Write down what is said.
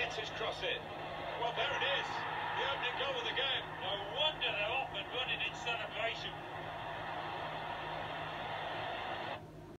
gets his cross in. Well, there it is. The opening goal of the game. No wonder they're off and running in celebration.